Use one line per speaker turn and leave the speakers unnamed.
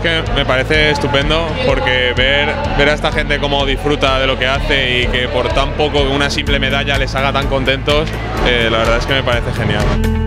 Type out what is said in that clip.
es que me parece estupendo porque ver a esta gente cómo disfruta de lo que hace y que por tan poco, una simple medalla, les haga tan contentos, la verdad es que me parece genial.